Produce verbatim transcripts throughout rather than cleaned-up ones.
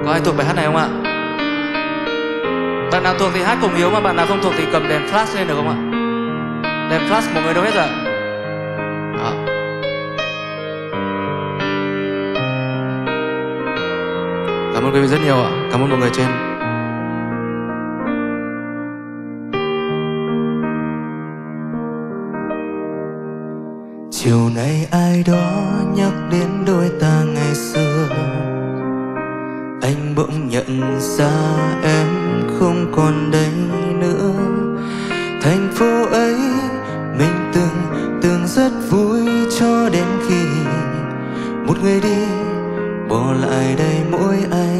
Có ai thuộc bài hát này không ạ? Bạn nào thuộc thì hát cùng Hiếu, mà bạn nào không thuộc thì cầm đèn flash lên được không ạ? Đèn flash một người đâu hết rồi. Đó. Cảm ơn quý vị rất nhiều ạ. Cảm ơn mọi người trên. Chiều nay ai đó nhắc đến đôi ta ngày xưa, anh bỗng nhận ra em không còn đây nữa. Thành phố ấy mình từng từng rất vui, cho đến khi một người đi bỏ lại đây mỗi anh.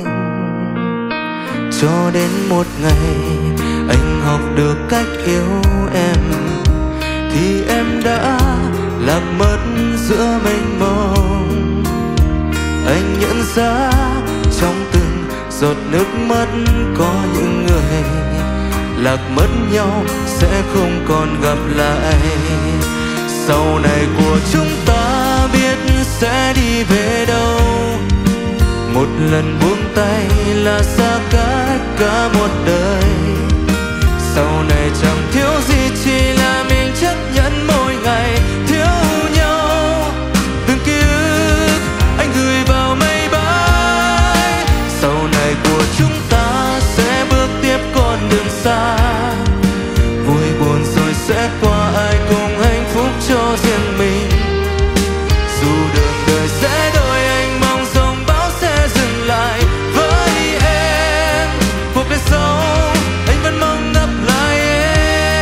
Cho đến một ngày anh học được cách yêu em, thì em đã lạc mất giữa mênh mông. Anh nhận ra trong từng giọt nước mắt có những người lạc mất nhau sẽ không còn gặp lại. Sau này của chúng ta biết sẽ đi về đâu, một lần buông tay là xa cách cả một đời. Sau này chẳng thiếu gì, chỉ là mình chấp nhận mỗi ngày thiếu nhau. Từng ký ức anh gửi vào mây bay. Sau này của chúng ta sẽ bước tiếp con đường xa, vui buồn rồi sẽ qua, ai cùng hạnh phúc cho riêng mình. Dù đường đời sẽ đổi, anh mong dòng bão sẽ dừng lại với em. Cuộc đời sau anh vẫn mong gặp lại em.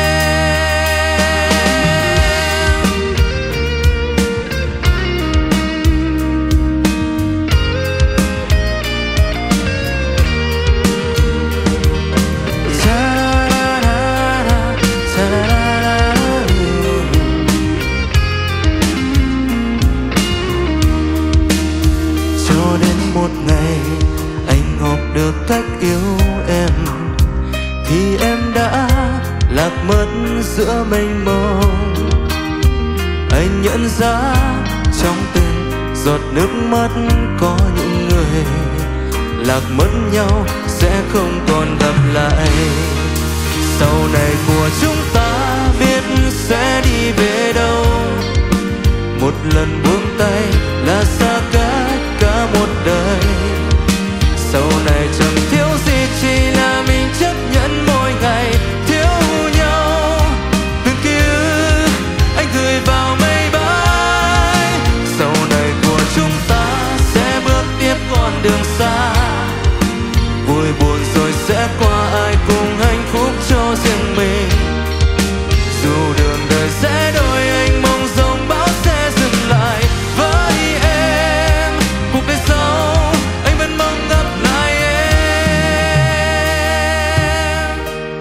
Cho đến một ngày anh học được cách yêu em, thì em đã lạc mất giữa mênh mông. Anh nhận ra trong từng giọt nước mắt có những người lạc mất nhau sẽ không còn gặp lại. Sau này của chúng ta biết sẽ đi về đâu, một lần buông tay là xa cách cả một đời. Sau này chẳng thiếu gì, chỉ là mình chấp nhận mỗi ngày thiếu nhau. Từng ký ức anh gửi vào mây bay. Sau này của chúng ta sẽ bước tiếp con đường xa, vui buồn rồi sẽ qua, ai cùng hạnh phúc cho riêng mình. Dù đường đời sẽ đổi, anh mong dòng bão sẽ dừng lại với em. Cuộc đời sau anh vẫn mong gặp lại em.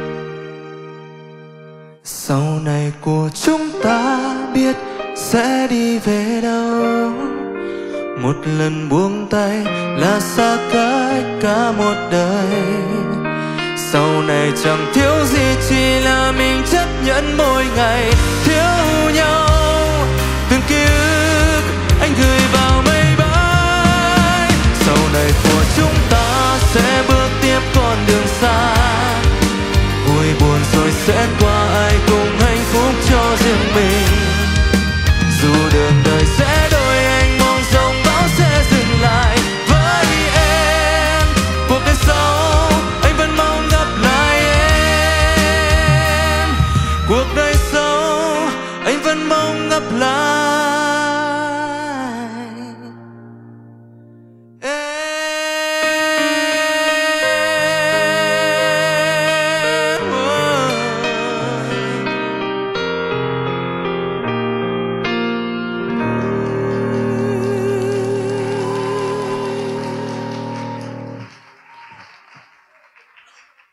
Sau này của chúng ta biết sẽ đi về đâu, một lần buông tay là xa cách cả một đời. Sau này chẳng thiếu gì, chỉ là mình chấp nhận mỗi ngày thiếu nhau. Từng ký ức anh gửi vào mây bay. Sau này của chúng ta sẽ bước tiếp con đường xa, vui buồn rồi sẽ qua, ai cùng hạnh phúc cho riêng mình. Dù đường đời sẽ đổi, anh mong dòng bão sẽ dừng lại với em. Cuộc đời sau anh vẫn mong gặp lại em. Cuộc đời sau anh vẫn mong gặp lại